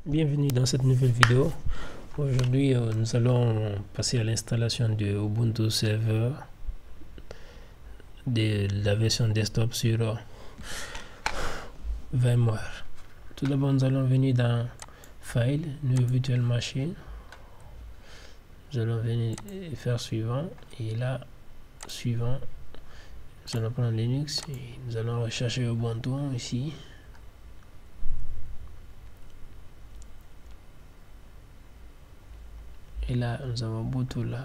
Bienvenue dans cette nouvelle vidéo. Aujourd'hui, nous allons passer à l'installation de Ubuntu Server de la version desktop sur VMware. Tout d'abord, nous allons venir dans File, New Virtual Machine. Nous allons venir faire suivant et là, suivant, nous allons prendre Linux et nous allons rechercher Ubuntu ici. Et là, nous avons Ubuntu là.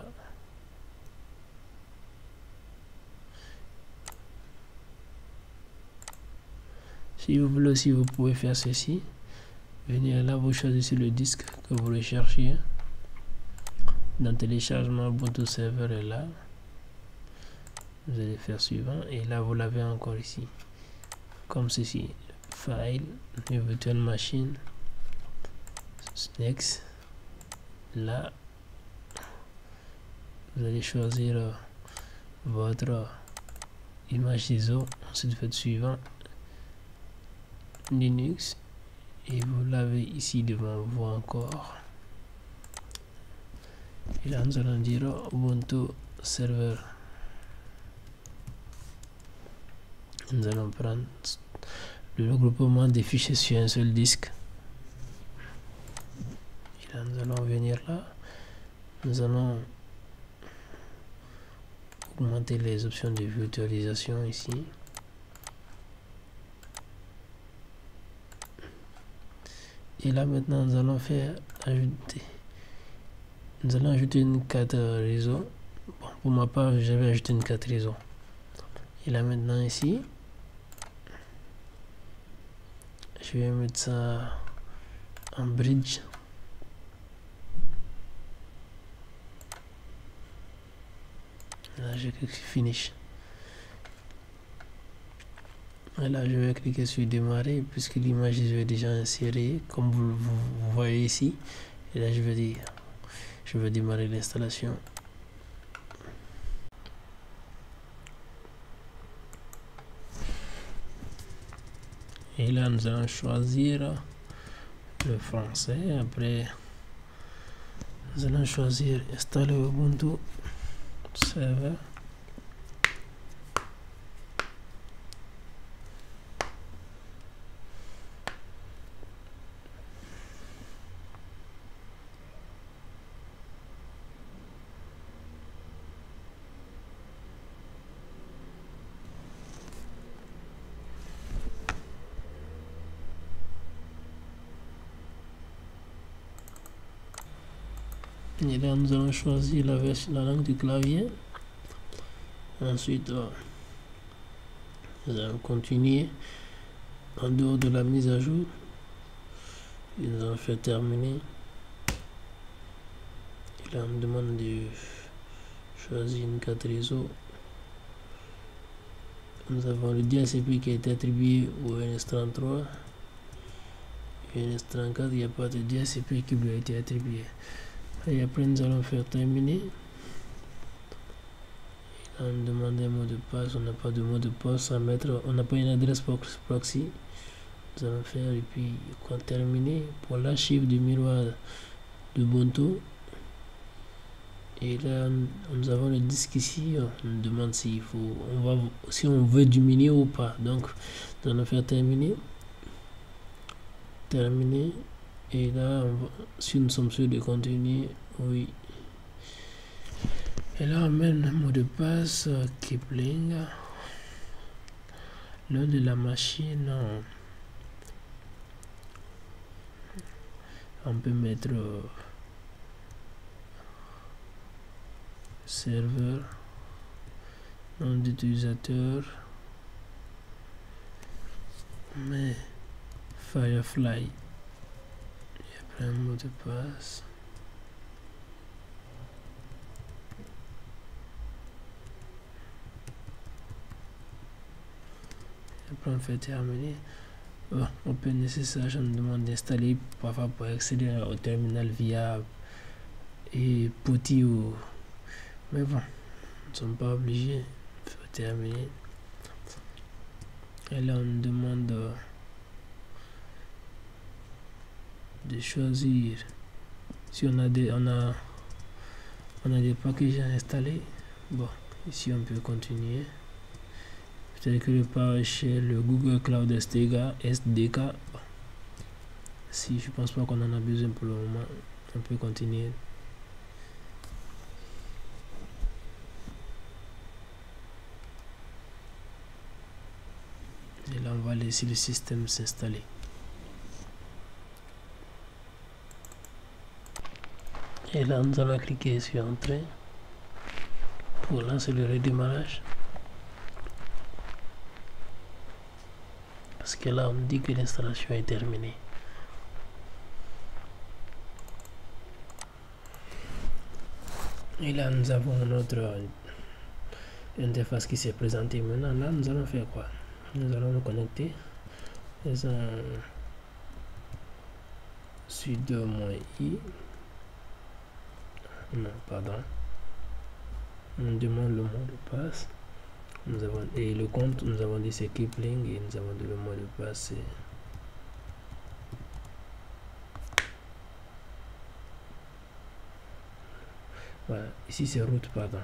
Si vous voulez aussi, vous pouvez faire ceci. Venir là, vous choisissez le disque que vous recherchez. Dans téléchargement, Ubuntu Server est là. Vous allez faire suivant. Et là, vous l'avez encore ici. Comme ceci. File, New Virtual Machine. Next. Là, vous allez choisir votre image ISO. Ensuite, faites suivant. Linux. Et vous l'avez ici devant vous encore. Et là, nous allons dire Ubuntu Server. Nous allons prendre le regroupement des fichiers sur un seul disque. Et là, nous allons venir là. Nous allons augmenter les options de virtualisation ici. Et là, maintenant, nous allons faire ajouter. Nous allons ajouter une carte réseau. Bon, pour ma part, j'avais ajouté une carte réseau. Et là, maintenant, ici, je vais mettre ça en bridge. Là, je clique sur Finish. Et là, je vais cliquer sur Démarrer puisque l'image je vais déjà insérer comme vous voyez ici. Et là, je vais dire, je vais démarrer l'installation. Et là, nous allons choisir le français. Après, nous allons choisir installer Ubuntu Server. Et là, nous allons choisir la langue du clavier. Ensuite, nous allons continuer en dehors de la mise à jour. Et nous allons faire terminer. Et là, on me demande de choisir une carte réseau. Nous avons le DHCP qui a été attribué au NS33. Et NS34, il n'y a pas de DHCP qui lui a été attribué. Et après, nous allons faire terminer. On me demande un mot de passe, on n'a pas de mot de passe à mettre, on n'a pas une adresse proxy. Nous allons faire et puis quand terminer pour l'archive du miroir d'Ubuntu. Et là, nous avons le disque ici. On nous demande s'il faut, si on veut diminuer ou pas. Donc, nous allons faire terminer. Terminer. Et là, si nous sommes sûrs de continuer, oui. Et là, on met le mot de passe Kipling. Le de la machine, on peut mettre serveur, nom d'utilisateur, mais Firefly. Et après un mot de passe. Après on fait terminer. Bon, on peut nécessaire, je me demande d'installer parfois pour accéder au terminal via et PuTTY ou mais bon, nous ne sommes pas obligés. Il faut terminer. Et là on demande de choisir si on a des packages à installer. Bon, ici on peut continuer. Peut-être que le PowerShell, le Google Cloud SDK, si je pense pas qu'on en a besoin pour le moment, on peut continuer. Et là, on va laisser le système s'installer. Et là, nous allons cliquer sur Entrée pour lancer le redémarrage. Parce que là, on dit que l'installation est terminée. Et là, nous avons notre interface qui s'est présentée. Maintenant, là, nous allons faire quoi? Nous allons nous connecter. Faisons sudo -i. Non, pardon. On demande le mot de passe. Nous avons, et le compte, nous avons dit c'est Kipling et nous avons dit le mot de passe. Voilà, ici c'est route, pardon.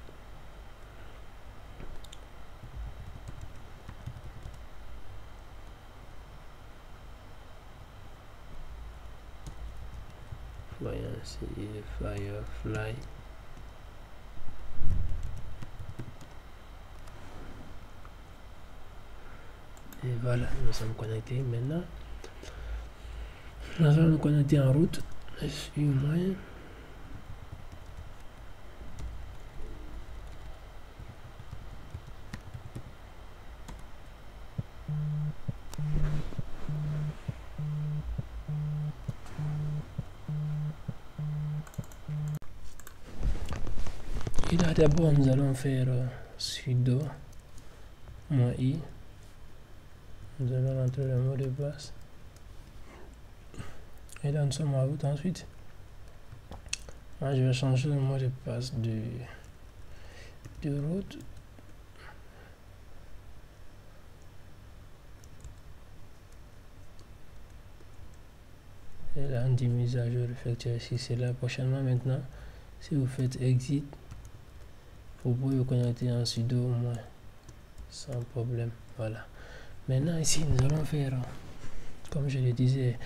Voyons, c'est Firefly. Et voilà, nous sommes connectés. Maintenant, nous allons nous connecter en route. Suis-moi. Et là, d'abord, nous allons faire sudo -i. Nous allons rentrer le mot de passe. Et là, nous sommes en route ensuite. Moi, je vais changer le mot de passe de route. Et là, on dit mise à jour effectuée ici. C'est là prochainement maintenant. Si vous faites exit, vous pouvez vous connecter en sudo au moins sans problème. Voilà. Maintenant, ici, nous allons faire, comme je le disais,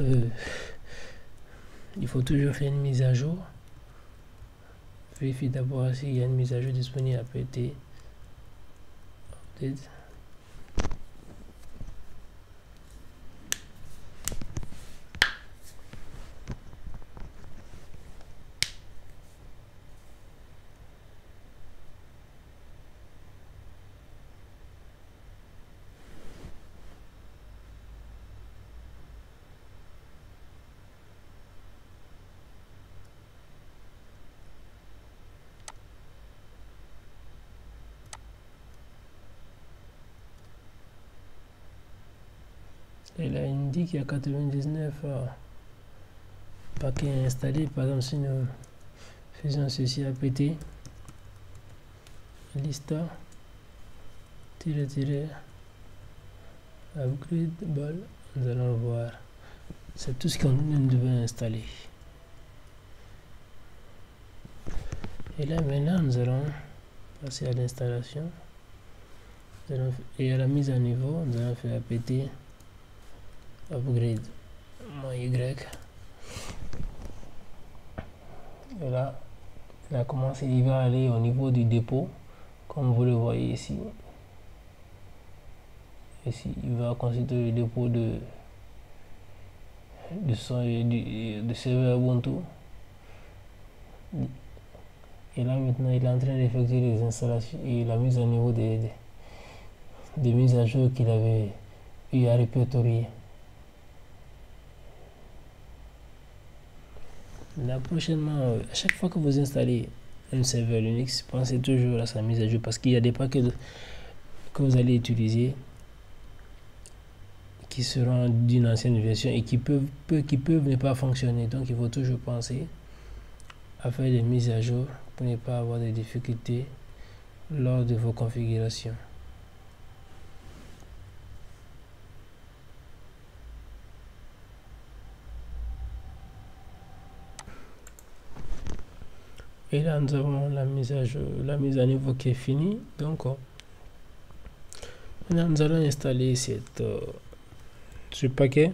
il faut toujours faire une mise à jour. Vérifie d'abord s'il y a une mise à jour disponible à PT. Update. Et là, il me dit qu'il y a 99 paquets installés. Par exemple, si nous faisons ceci à PT, lista, upgrade, nous allons voir. C'est tout ce qu'on devait installer. Et là, maintenant, nous allons passer à l'installation. Et à la mise à niveau, nous allons faire PT. Upgrade -y. Et là, il a commencé, il va aller au niveau du dépôt, comme vous le voyez ici. Ici, il va constituer le dépôt de serveur Ubuntu. Et là, maintenant, il est en train d'effectuer les installations et la mise à niveau des mises à jour qu'il avait eu à répertorier. Là, prochainement, à chaque fois que vous installez un serveur Linux, pensez toujours à sa mise à jour parce qu'il y a des paquets que vous allez utiliser qui seront d'une ancienne version et qui peuvent ne pas fonctionner. Donc, il faut toujours penser à faire des mises à jour pour ne pas avoir de difficultés lors de vos configurations. Et là, nous avons la mise à niveau qui est finie. Donc, maintenant, nous allons installer ce paquet.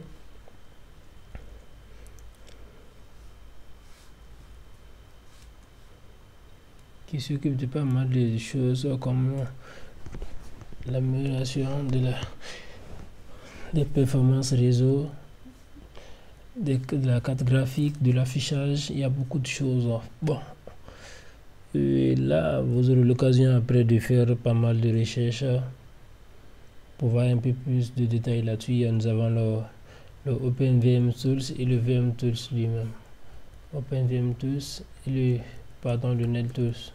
Qui s'occupe de pas mal de choses comme l'amélioration des performances réseau, de la carte graphique, de l'affichage. Il y a beaucoup de choses. Bon. Et là, vous aurez l'occasion après de faire pas mal de recherches pour voir un peu plus de détails là-dessus. Nous avons le OpenVM Tools et le VM Tools lui-même. OpenVM Tools et le NetTools.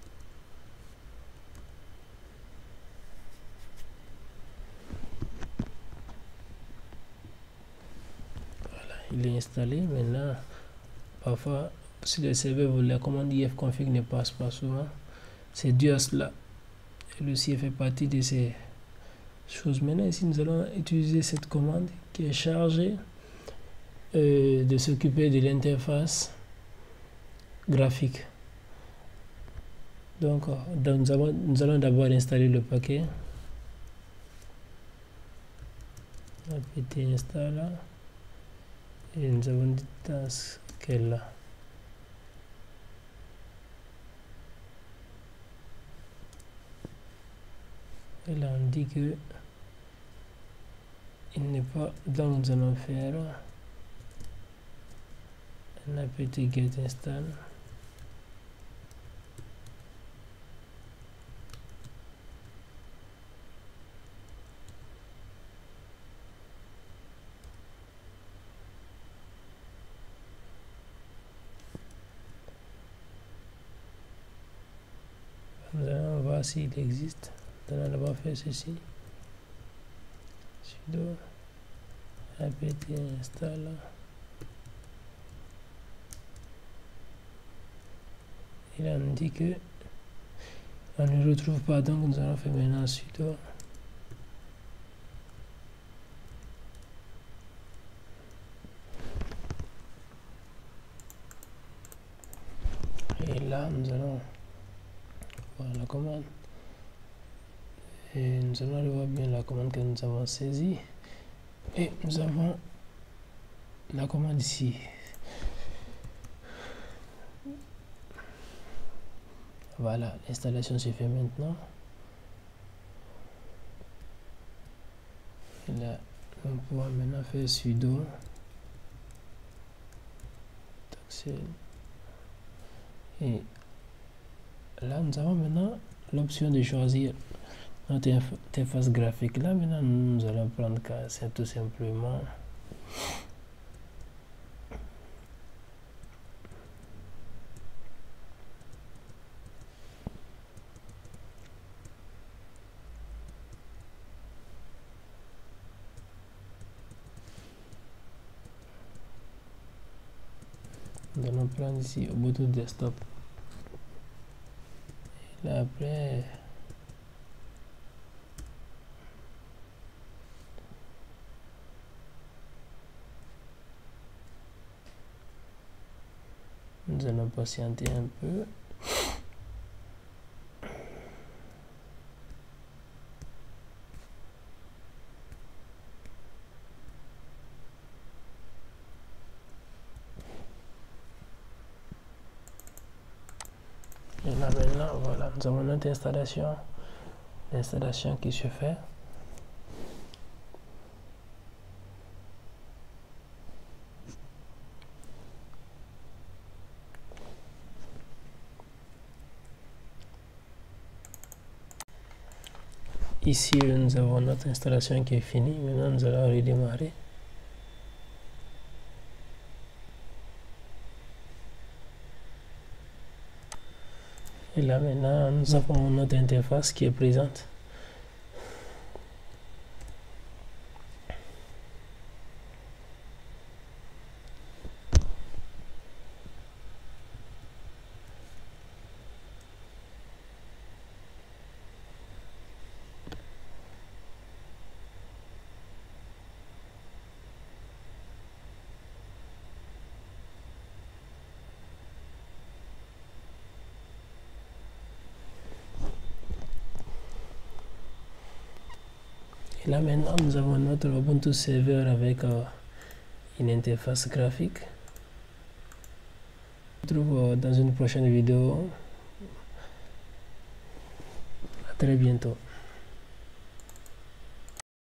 Voilà, il est installé. Maintenant, parfois, si le serveur, la commande ifconfig ne passe pas souvent, c'est dû à cela. Elle aussi fait partie de ces choses. Maintenant, ici, nous allons utiliser cette commande qui est chargée de s'occuper de l'interface graphique. Donc nous allons d'abord installer le paquet. apt install et nous avons dit task qu'elle là. Et là on dit que il n'est pas, donc nous allons faire un apt get install. Nous allons voir s'il existe. Nous allons d'abord faire ceci. Sudo apt install. Et là on dit que on ne retrouve pas, donc nous allons faire maintenant sudo et là nous allons voir la commande et nous allons aller voir bien la commande que nous avons saisie et nous avons la commande ici. Voilà, l'installation se fait maintenant. Et là, on pourra maintenant faire sudo et là nous avons maintenant l'option de choisir notre interface graphique. Là maintenant nous allons prendre tout simplement nous allons prendre ici Ubuntu desktop. Et là après nous allons patienter un peu. Et là maintenant, voilà, nous avons notre installation, l'installation qui se fait. Ici, nous avons notre installation qui est finie. Maintenant, nous allons redémarrer. Et là, maintenant, nous avons notre interface qui est présente. Et là maintenant, nous avons notre Ubuntu serveur avec une interface graphique. On se retrouve dans une prochaine vidéo. À très bientôt.